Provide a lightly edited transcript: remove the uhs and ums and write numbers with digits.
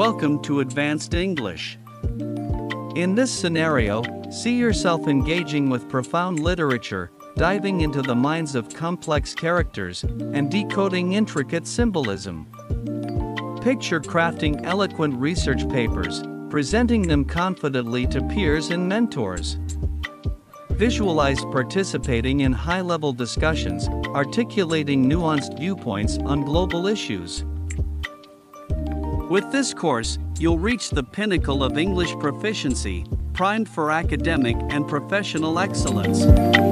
Welcome to Advanced English. In this scenario, see yourself engaging with profound literature, diving into the minds of complex characters, and decoding intricate symbolism. Picture crafting eloquent research papers, presenting them confidently to peers and mentors. Visualize participating in high-level discussions, articulating nuanced viewpoints on global issues. With this course, you'll reach the pinnacle of English proficiency, primed for academic and professional excellence.